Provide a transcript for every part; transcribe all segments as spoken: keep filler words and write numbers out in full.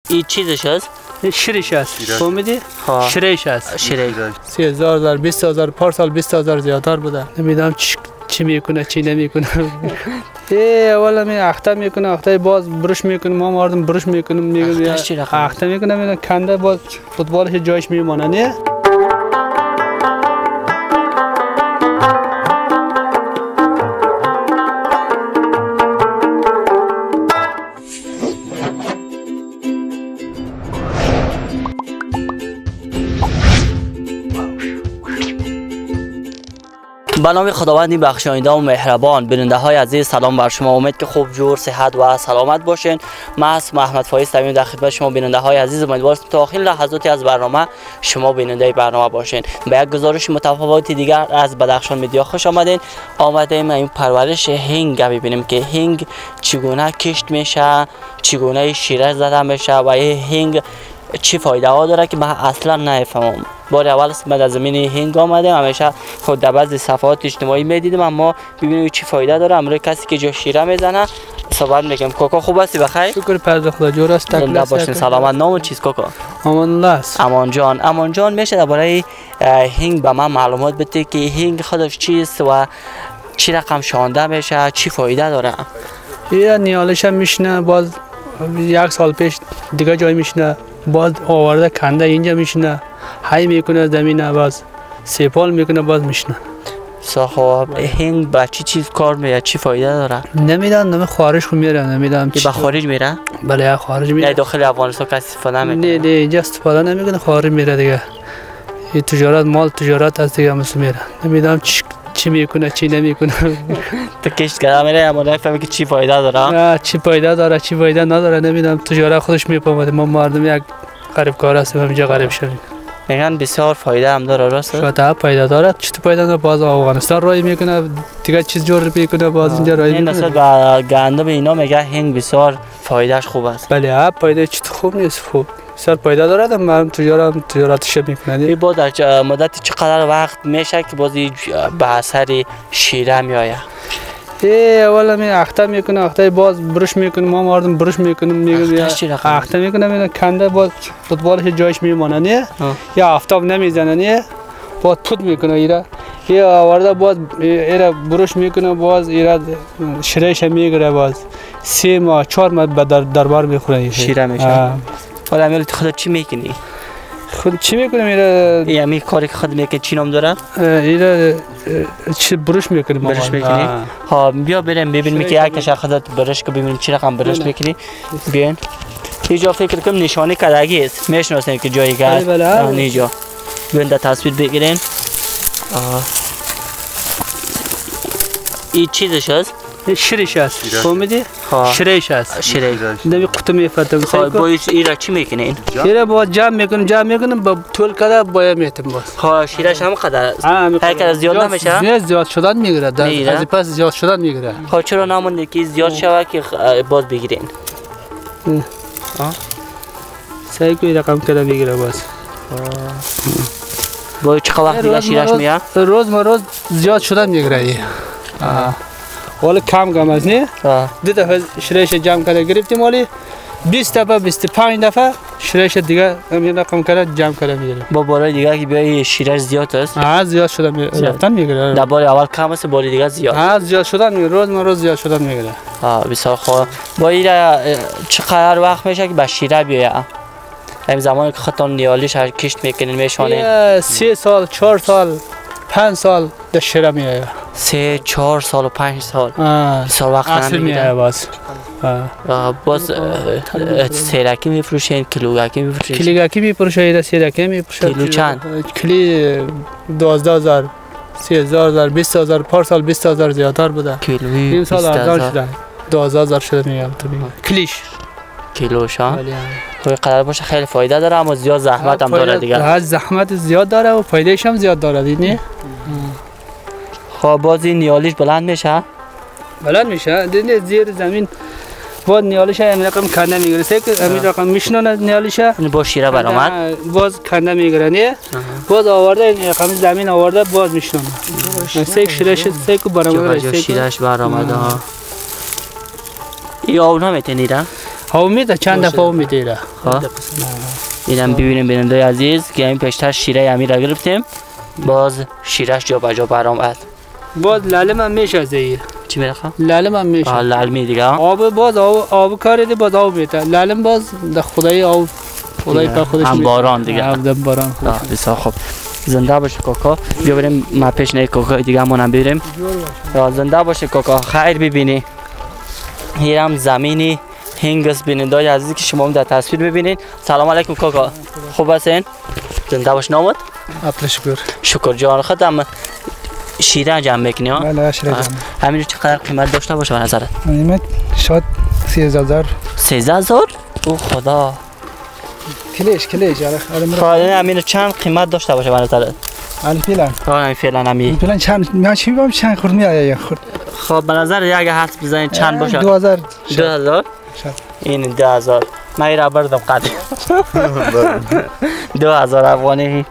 این چیزش است؟ شیرش است. فهمیدی؟ شیرش است. شیرش. سی هزار دلار، بیست هزار، پارسال بیست هزار زیادتر بوده. نمیدونم چی چی میکنه چی نمیکنه. ای اولا می اخته میکنه، اخته باز برش میکنه، ما مردم برش میکنیم میگم اخته میکنه میگم کنده باز فوتبالش جایش میمونه نه. به نام خداوند بخشاینده و مهربان. بیننده های عزیز سلام بر شما، امید که خوب جور صحت و سلامت باشین. من اسم احمد فایز تمیم در خدمت شما بیننده های عزیز، امیدوارم تا آخرین لحظاتی از برنامه شما بیننده برنامه باشین. به یک گزارش متفاوتی دیگر از بدخشان میدیا خوش آمدین. آمدیم این پرورش هنگ ببینیم که هنگ چگونه کشت میشه، چگونه شیره زده میشه و این هنگ چی فایده ها داره که من اصلا نفهمم. بار اول است من از زمین هنگ آمدم، همیشه خود در بعضی صفحات اجتماعی میدیدم، اما ببینیم چی فایده داره. امروز کسی که جو شیره میزنه صحبت میکنم. کوکا خوب هستی؟ بخیر؟ شکر پرده خدا جور است. زنده باشین. سلامت. نام چیست کوکا؟ امان الله است. امان جان. امان جان میشه درباره هنگ به من معلومات بده که هنگ خودش چیست و چی رقم شانده میشه، چی فایده داره؟ یه نیالش هم میشنه، باز یک سال پیش دیگه جای میشنه، باز آورده کنده اینجا میشنه، هی میکنه زمینه، باز سیپال میکنه، باز میشنه. خب هنگ با چی چیز کار میره، چی فایده داره؟ نمیدونم. نمی خارج خو میره، نمیدونم که به خارج میره؟ بله خارج میره. نه داخل افغانستان کسی استفاده نمیکنه؟ نه نه اینجا استفاده نمیکنه، خارج میره دیگه. این تجارت مال تجارت هست دیگه، مثل میره. نمیدونم چی چی میکنه چی نمیکنه. تو کشت کرده میره اما نفهمی که چی فایده داره؟ نه چی فایده داره چی فایده نداره نمیدونم. تجارت خودش میفهمه، ما مردم یک غریب کار هستیم اینجا غریب شدیم. میگن بسیار فایده هم داره، راست؟ شاید فایده داره. چی تو فایده داره؟ باز افغانستان رای میکنه دیگه، چیز جور میکنه، باز اینجا رای میکنه. این نسبت به گندم اینا میگه هنگ بسیار فایدهش خوب است. بله ها فایده چی خوب نیست، خوب بسیار فایده داره. من تجارت تجارتش میکنه. این با در مدت چقدر وقت میشه که بازی به اثر شیره میآید؟ ای اولا می اخته میکنه، اخته باز برش میکنه، ما مردم برش میکنیم میگم اخته میکنه میگم کنده باز فوتبالش جایش میمونه نه، یا آفتاب نمیزنه نه، باز پود میکنه ایرا، یا آورده باز ایرا برش میکنه، باز ایرا شیرهش میگیره، باز سه ماه چهار ماه به در دربار میخوره شیره میشه. حالا امیل خودت چی میکنی؟ خود چی میکنم ایرا؟ یعنی کاری که خود میکنی چی نام داره؟ ایرا چی برش میکنی؟ برش میکنی؟ ها بیا بریم ببینیم که یکش خودت برش که ببینیم چی رقم برش میکنی. بیاین اینجا فکر کنم نشانه کدگی است، میشناسیم که جایی که هست اینجا. بیاین در تصویر بگیرین. این چیزش است؟ شیرش است. فهمیدی؟ شیرش است. شیرش. نمی قطع میفتم. خب با ایرا چی میکنین؟ ایرا با جام میکنم، جام میکنم با طول کده باید میتم باز. ها شیرش هم قدر است. هر کدر زیاد نمیشه؟ نه زیاد شدن میگیره. از پس زیاد شدن میگیره. خب چرا نمونده که زیاد شود که باز بگیرین؟ ها؟ سعی کنی رقم کده میگیره باز. با چه وقت دیگه شیرش میاد؟ روز ما روز زیاد شدن میگیره. ولی کم کم از نه. دو دفعه شیرش جمع کرده گرفتیم، ولی بیست دفعه بیست و پنج دفعه شیرش دیگه همین رقم کرده جمع کرده میگیره. با بارای دیگه که بیای شیرش زیاد است؟ ها زیاد شدن میگیره. میگیره. در بار اول کم است، بار دیگه زیاد. ها زیاد شدن میگیره. روز ما روز زیاد شدن میگیره. ها بسیار خوب. با این چقدر وقت میشه که به شیره بیای؟ همین زمانی که خودتون نیالیش کشت میکنین میشونه؟ سه سال، چهار سال، پنج سال در شیره میآید. سه چهار سال و پنج سال. بسیار وقت نمیگیره. باز باز سیرکی میفروشین، کیلوگاکی میفروشین؟ کیلوگاکی میفروشه، سیرکی میفروشه. کیلو چند؟ کیلو دوازده هزار، سی هزار، بیست هزار، پارسال بیست هزار زیادتر بوده. کیلویی این سال ارزان شده. دوازده هزار شده میگم تو میگم. کلیش. کیلوش ها؟ خب قدر باشه خیلی فایده داره، اما زیاد زحمت هم داره دیگه. ها زحمت زیاد داره و فایدهش هم زیاد داره دیدی. خب باز این نیالیش بلند میشه؟ بلند میشه. دیدی زیر زمین باز نیالیش همین رقم کنده میگیره. سه که همین رقم میشنونه نیالیش. با شیره برآمد. باز کنده میگیره نه. باز آورده این رقم زمین آورده باز میشنونه. سه شیرهش سه کو برآمد. سه شیرهش برآمد ها. این آب نمیتونی را؟ ها میده چند دفعه او میده. ها اینم ببینیم بیننده عزیز که این پیشتر شیره امیر را گرفتیم، باز شیرش جا بجا برآمد. باز لالم هم میشه زیر. چی میخوام؟ لالم هم میشه. آه لال می دیگه. آب باز آب آب کاری باز آب میده. لالم باز د خدای آب خدای پر خودش. هم باران دیگه. هم باران. آه بسیار خوب. زنده باشه کاکا. بیا بریم ما پیش نه کاکا دیگه همون بریم. زنده باشه کاکا. خیر ببینی. هیرم زمینی هنگس بیننده عزیزی که شما هم در تصویر ببینید. سلام علیکم کاکا. خوب هستین؟ زنده باش نامت؟ عبد شکر. شکر جان خودم شیره جمع میکنی ها؟ بله شیره جمع. همین چقدر قیمت داشته باشه به نظرت؟ قیمت شاید سیزده هزار. سیزده هزار؟ او خدا. کلیش کلیش آره. خاله همین چند قیمت داشته باشه به نظرت؟ الان فعلا. آره فعلا همین. فعلا چند من چی میگم چند خورد میاد یا خورد. خب به نظر اگه حدس بزنید چند باشه؟ دو هزار. دو هزار؟ این دو هزار. من ایرا بردم قد. دو هزار افغانی.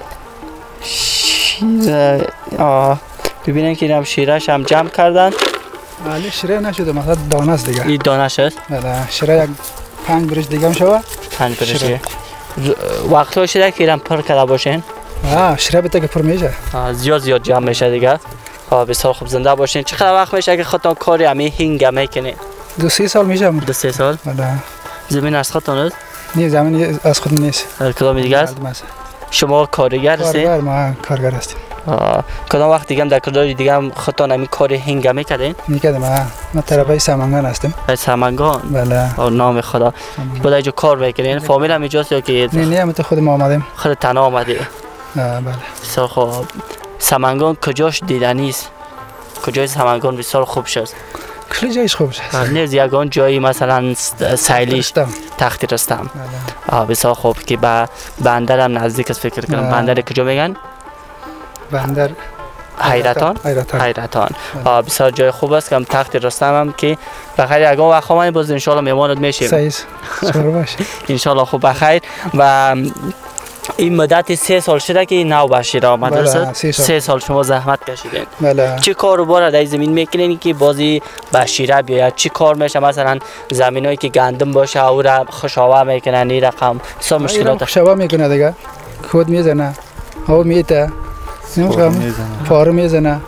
شیره آه ببینین که اینم شیرهش هم جمع کردن. بله شیره نشده مثلا دانه است دیگه. این دانه شد؟ بله شیره یک پنج برش دیگه هم شود. پنج برش. وقت شده که ایرم پر کرده باشین؟ آه شیره بده که پر میشه. زیاد زیاد جمع میشه دیگه. آه بسیار خوب زنده باشین. چقدر وقت میشه که خودتون کاری همین هینگ میکنین؟ دو سه سال میشه. دو سه سال؟ بله. زمین از خودتون است؟ نه زمین از خود نیست. کدام دیگه است؟ شما کارگر هستید؟ کارگر ما کارگر هستیم. کدام وقت دیگه هم در کردار دیگه هم خودتون همین کار هنگه میکردین؟ میکردم ها. ما طرفای سمنگان هستیم. سمنگان؟ بله. او نام خدا. بود اینجا کار میکنین؟ فامیل هم اینجاست یا که؟ نه نه من خود ما آمدیم. خود تنها آمدی؟ بله. بسیار خوب. سمنگان کجاش دیدنی است؟ کجای سمنگان بسیار خوب شد؟ کلی جایش خوب شد. نیز یگان جایی مثلا سیلیش تخت رستم. آه بسیار خوب که با بندر هم نزدیک است فکر کنم. بندر کجا میگن؟ بندر حیرتان؟ حیرتان. آه بسیار جای خوب است که هم تخت رستم هم که بخیر یگان وقت همانی باز انشالله میمانت میشیم. صحیح شکر باش. انشالله خوب بخیر و این مدت سه سال شده که نو به شیره آمد است. سه سال شما زحمت کشیدین. بله. چه کارو بار در زمین میکنین که بازی به شیره بیاید؟ چه کار میشه مثلا زمینایی که گندم باشه او را خشابه میکنن این رقم سه مشکلات خشابه میکنه دیگه کود میزنه او میته نمیفهم پارو میزنه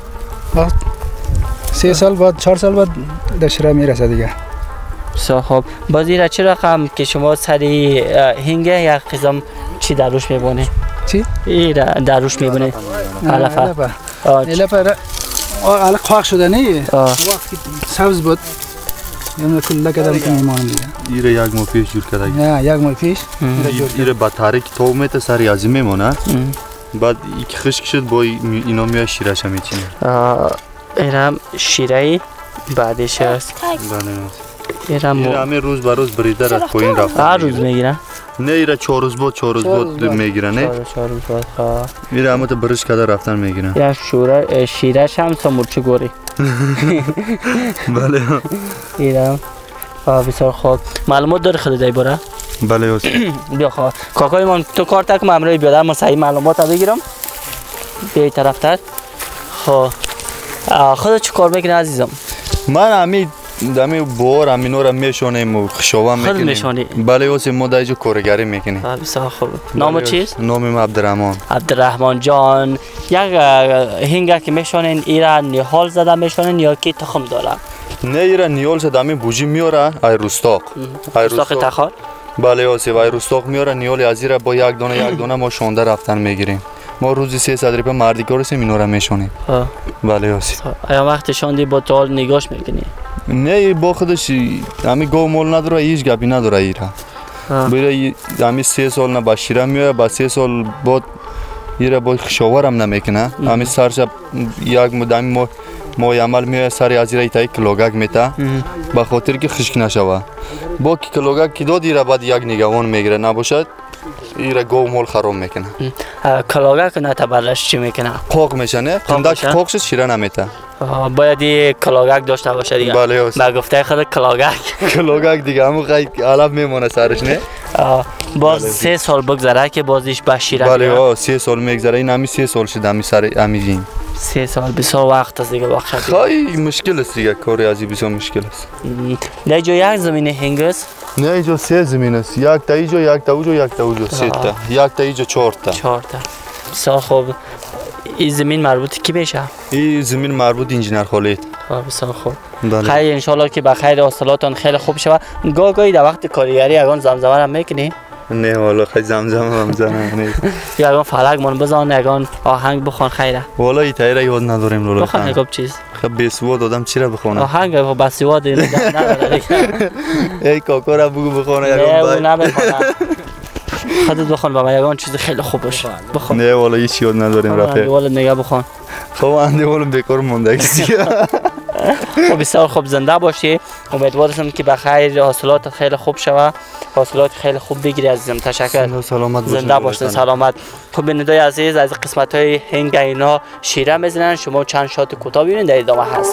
سه سال بعد چهار سال بعد در شیره میرسه دیگه. بسیار خوب. بازی را چه رقم که شما سری هنگه یا قسم چی در روش میبونه؟ چی؟ ای در روش میبونه؟ علفه علفه علف خواهد شده نه؟ وقتی سبز بود یعنی کلا کدام که میمانم دیگه ایره یک ماه پیش جور کرده نه یک ماه پیش ایره با تاریک تو میته سری ازی میمونه بعد یک خشک شد با اینا میاد شیرش هم میچینه اینم شیره بعدش است ایرم همه روز به روز بریده را پایین رفته. هر روز میگیرن؟ نه ایره چهار روز بود چهار روز بود میگیرن نه؟ چهار روز بود خواه ایره همه تا برش کده رفتن میگیرن. یا شوره شیرش هم سمورچی گوری. بله. ایرم بسیار خوب. معلومات داری خود دای باره؟ بله یاسی. بیا خواه کاکای من تو کار تک من امروی بیادر من صحیح معلومات ها بگیرم. بیایی طرف تر. خواه خود چه کار میکنه عزیزم؟ من همین دمی بور همینو را میشونیم و خشابه میکنیم. خود میشونی؟ بله یاسی ما دایجو کارگری میکنیم. بسیار خوب. نام چیست؟ نامم عبدالرحمن. عبدالرحمن جان یک هنگه که میشونین ایران نیحال زده میشونین یا کی تخم داره؟ نه ایران نیحال زده می بوجی میاره ای رستاق. رستاق تخار؟ بله یاسی ای رستاق میاره نیحال از ایران با یک دانه یک دانه ما شونده رفتن میگیریم. ما روزی سیصد روپیه مردی کارسیم اینو را میشونیم. بله یاسی. آیا وقت شوندی با تو نگاش میکنی؟ نه با خودش همین گو مول نداره هیچ گپی نداره ایرا. بیره همین سه سال نه با شیره میاد با سه سال بعد ایرا با خشاور هم نمیکنه. همین سرش یک مدام ما ما عمل میاد سری از ایرا ایتای کلوگاک میتا. با خاطر که خشک نشوه. با کی کلوگاک کی دو دیره بعد یک نگهبان میگیره نباشد. ایرا گو مول خراب میکنه. کلاگا که نتبرش چی میکنه؟ قاق میشه نه؟ تنداک قاقش شیره نمیته. باید یه کلاگاک داشته باشه دیگه. بله است. با گفته خود کلاگاک. کلاگاک دیگه همون خیلی علب میمونه سرش نه؟ باز سه سال بگذره که بازیش به شیره میاد. بله سه سال میگذره این همی سه سال شده همی سر همی سه سال بسیار وقت است دیگه وقت خیلی مشکل است دیگه کاری ازی بسیار مشکل است. در جای یک زمین هنگ است؟ نه اینجا سه زمین است، یک تا اینجا، یک تا اونجا، یک تا اونجا، سه تا، یک تا اینجا چهار تا. چهار تا. بسیار خوب. این زمین مربوط کی میشه؟ این زمین مربوط انجینر خالد. خب بسیار خوب. خیر ان شاء الله که بخیر حاصلاتون خیلی خوب شود. گاه گاهی در وقت کارگری یگان زمزمه هم میکنی؟ نه والا خیلی زمزمه هم میزنم. یگان فلک من بزن یگان آهنگ بخون خیره. والا این تایره یاد نداریم لولا. بخون یکم چیز. خب بیسواد آدم چی را بخونه؟ آهنگ بیسواد نداره. ای کاکا را بگو بخونه یگان. نه بخونه. خودت بخون بابا یگان چیز خیلی خوب باشه. بخون. نه والا هیچ یاد نداریم رفیق. والا نگاه بخون. خب اندی والا بیکار مونده کسی. خب بسیار خوب زنده باشی. امیدوارم که بخیر حاصلات خیلی خوب شوه. حاصلات خیلی خوب بگیری عزیزم. تشکر. سلامت باشید. زنده باشید سلامت. خب بینندگان عزیز از قسمت های هنگ اینا شیره میزنن. شما چند شات کوتاه ببینید در ادامه هست.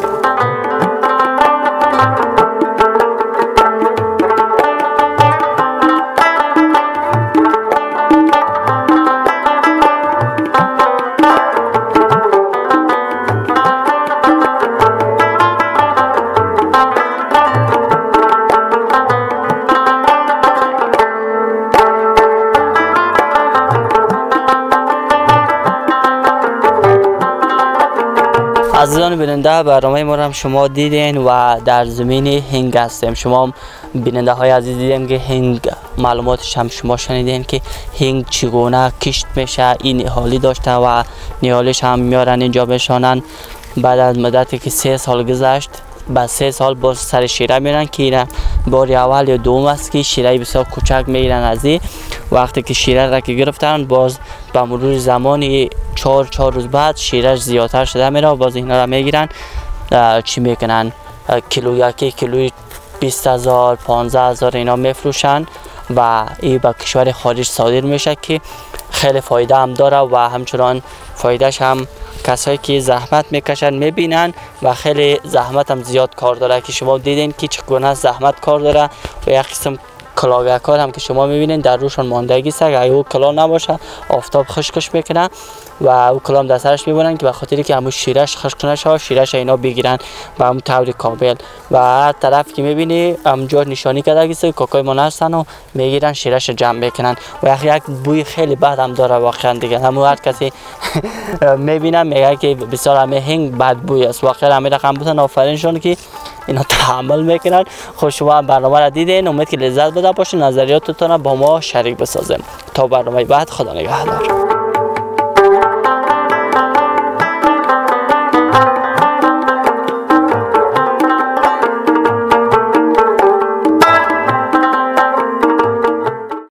عزیزان بیننده برنامه ما هم شما دیدین و در زمین هنگ هستیم. شما بیننده های عزیز دیدین که هنگ معلوماتش هم شما شنیدین که هنگ چگونه کشت میشه. این نهالی داشته و نهالیش هم میارن اینجا بشانن. بعد از مدتی که سه سال گذشت بعد سه سال باز سر شیره میرن که این بار اول یا دوم است که شیره بسیار کوچک میگیرن. از این وقتی که شیره را که گرفتن باز به مرور زمانی چهار چهار روز بعد شیرش زیادتر شده میره و باز اینا را میگیرن چی میکنن کیلو یکی کیلوی بیست هزار پانزده هزار اینا میفروشن و این به کشور خارج صادر میشه که خیلی فایده هم داره و همچنان فایدهش هم کسایی که زحمت میکشن میبینن و خیلی زحمت هم زیاد کار داره که شما دیدین که چگونه زحمت کار داره و یک قسم کلاگه کار هم که شما میبینین در روشان ماندگی است. اگه او کلا نباشه آفتاب خشکش میکنه و او کلام در سرش میبرن که به خاطری که همون شیرش خشک نشه شیرش اینا بگیرن و همون طور کامل و هر طرف که میبینی همونجا نشانی کرده است کاکای ما هستن و میگیرن شیرش جمع میکنن و یک بوی خیلی بد هم داره واقعا دیگه. همون هر کسی میبینن میگه که بسیار همه هنگ بد بوی است. واقعا همین رقم بودن آفرینشون که اینا تحمل میکنن. خب شما برنامه را دیدین. امید که لذت بده باشین. نظریاتتون با ما شریک بسازین. تا برنامه بعد خدا نگهدار.